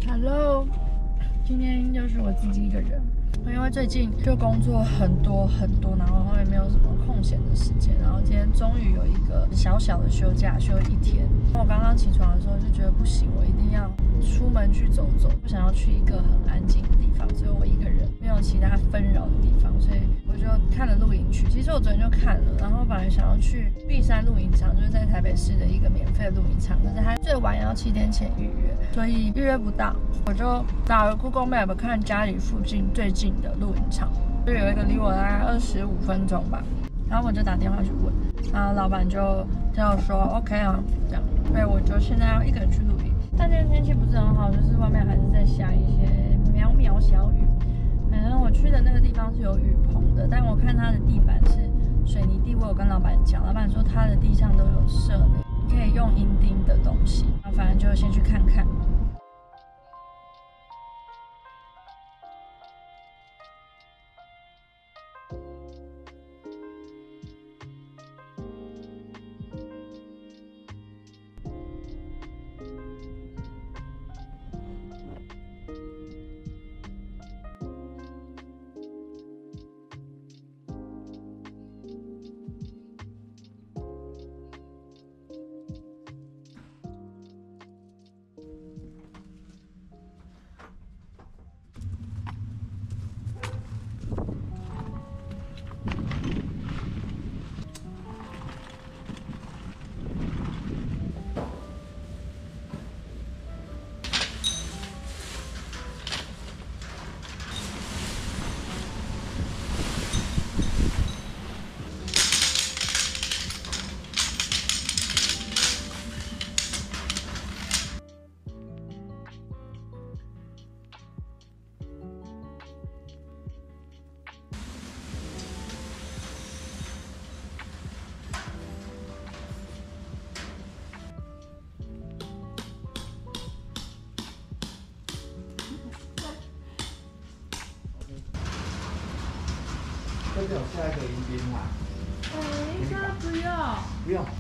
Hello， 今天就是我自己一个人，因为最近就工作很多，然后后面没有什么空闲的时间，然后今天终于有一个小小的休假，休1天。我刚刚起床的时候就觉得不行，我一定要出门去走走，不想要去一个很安静的地方，只有我一个人，没有其他纷扰的地方，所以我就看了露营区。其实我昨天就看了，然后本来想要去碧山露营场，就是在台北市的一个免费的露营场，可是它最晚要7天前预约，所以预约不到。我就打了 Google Map 看家里附近最近的露营场，就有一个离我大概25分钟吧，然后我就打电话去问，然后老板就我说 OK 啊，这样，所以我就现在要一个人去露营。但今天天气不是很好，就是外面还是在下一些渺渺小雨。反正我去的那个地方是有雨棚的，但我看它的地板是水泥地，我有跟老板讲，老板说他的地上都有设可以用银钉的东西，反正就先去看看。 这边有下一个迎宾嘛？ 现在不要。 不用。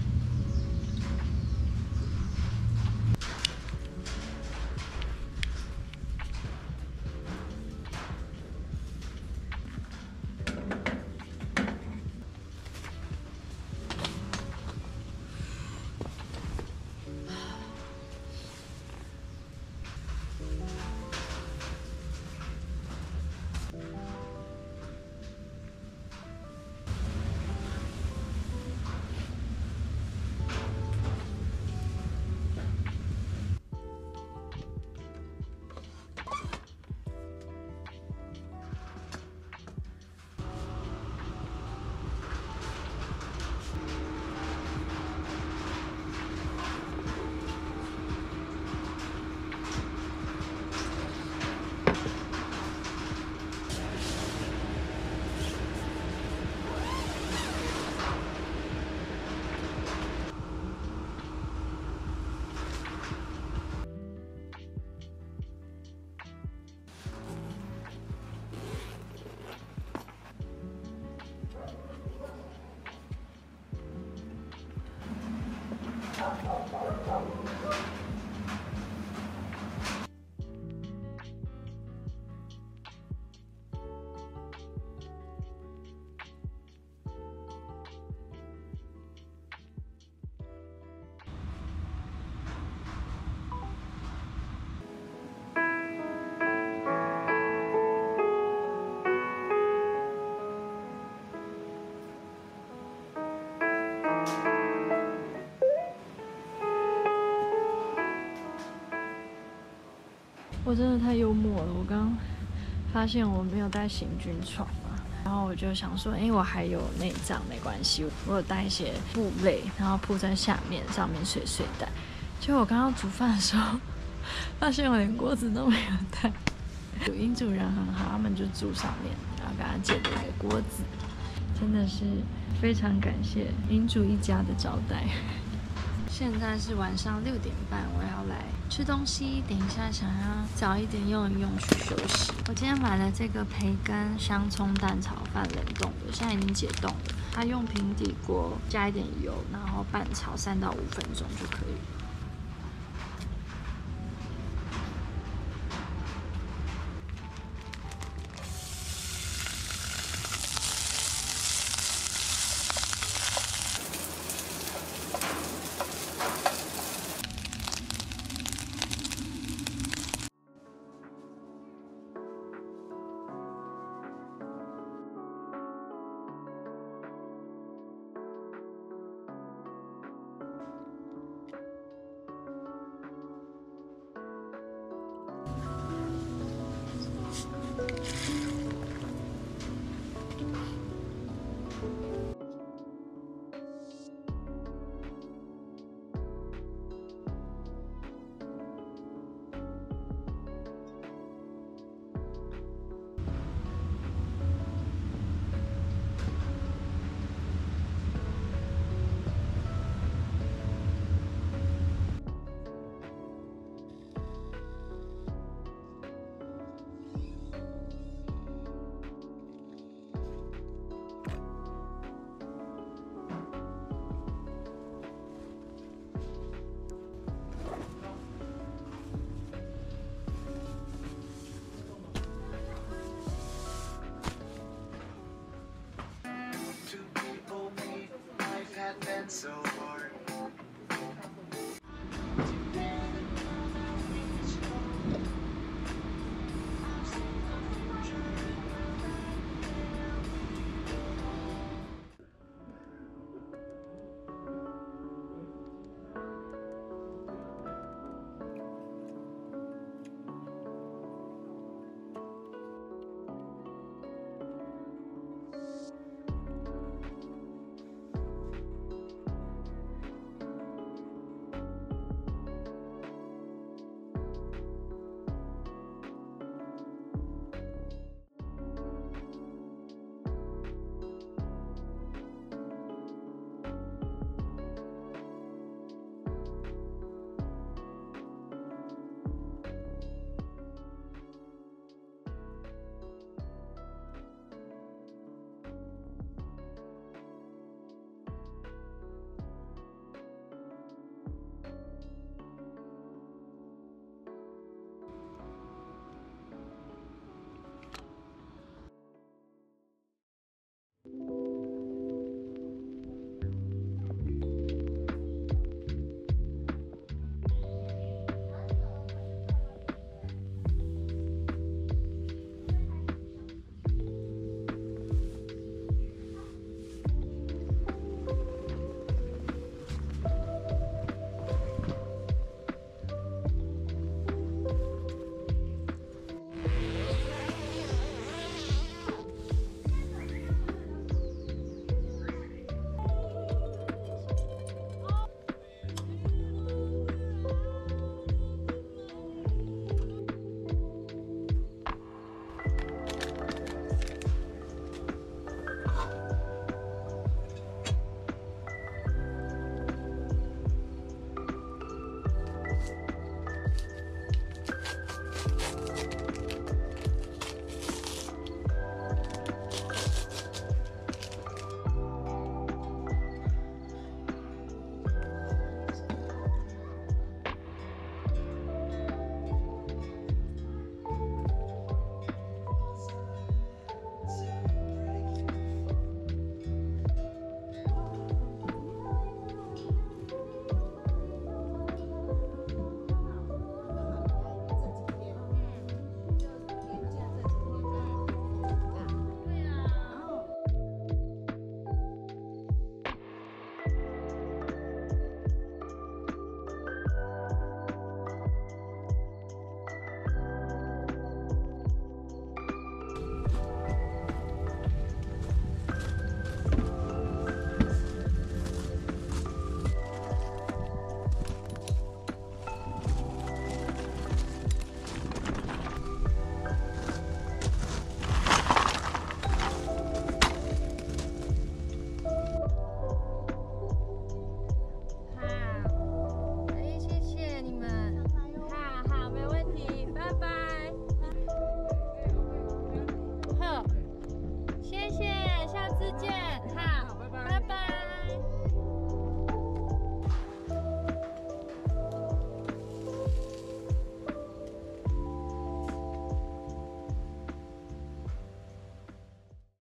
我真的太幽默了！我刚发现我没有带行军床嘛，然后我就想说，我还有内帐没关系，我有带一些布类，然后铺在下面，上面睡袋。结果我刚刚煮饭的时候，发现我连锅子都没有带。营主人很好，他们就住上面，然后跟他借了一个锅子，真的是非常感谢营主一家的招待。现在是晚上6点半，我要来吃东西，等一下想要早一点用一用去休息。我今天买了这个培根香葱蛋炒饭冷冻的，现在已经解冻了。它用平底锅加一点油，然后拌炒3到5分钟就可以了。 So